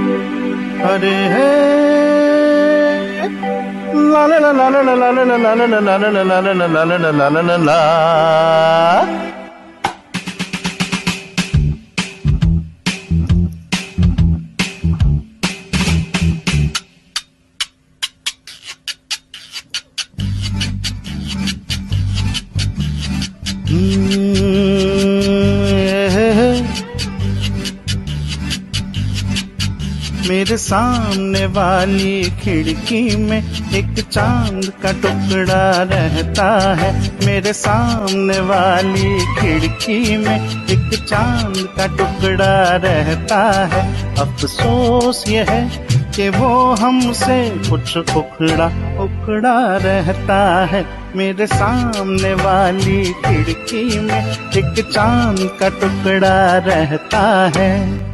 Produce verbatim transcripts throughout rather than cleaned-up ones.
अरे है ला ला ला ला ला ला ला ला ला ला ला ला ला ला ला ला ला ला ला। मेरे सामने वाली खिड़की में एक चांद का टुकड़ा रहता है। मेरे सामने वाली खिड़की में एक चांद का टुकड़ा रहता है। अफसोस ये है कि वो हमसे कुछ उखड़ा उखड़ा रहता है। मेरे सामने वाली खिड़की में एक चांद का टुकड़ा रहता है।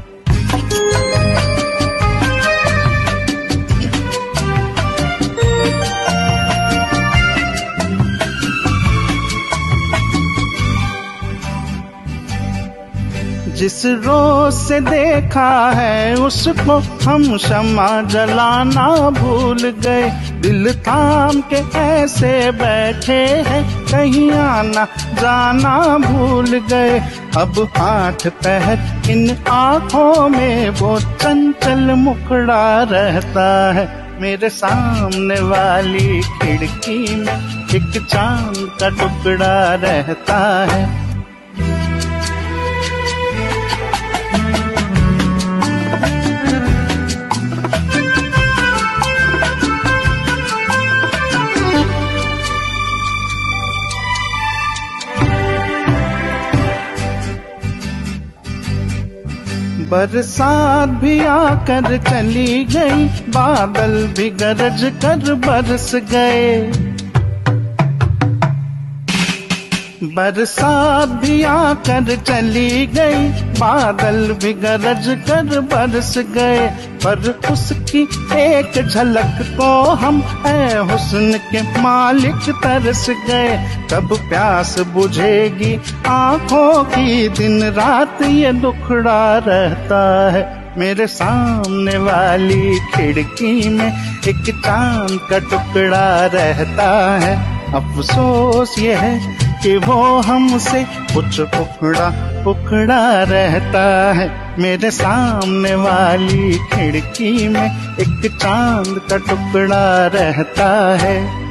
जिस रोज से देखा है उसको हम शम्मा जलाना भूल गए। दिल थाम के ऐसे बैठे हैं कहीं आना जाना भूल गए। अब हाथ पैर इन आँखों में वो चंचल मुखड़ा रहता है। मेरे सामने वाली खिड़की में एक चांद का टुकड़ा रहता है। बरसात भी आकर चली गई, बादल भी गरज कर बरस गए। बरसात भी आकर चली गई, बादल भी गरज कर बरस गए। पर उसकी एक झलक को हम ऐ हुस्न के मालिक तरस गए। कब प्यास बुझेगी आंखों की, दिन रात ये दुखड़ा रहता है। मेरे सामने वाली खिड़की में एक चांद का टुकड़ा रहता है। अफसोस ये है कि वो हमसे कुछ उखड़ा उखड़ा रहता है। मेरे सामने वाली खिड़की में एक चांद का टुकड़ा रहता है।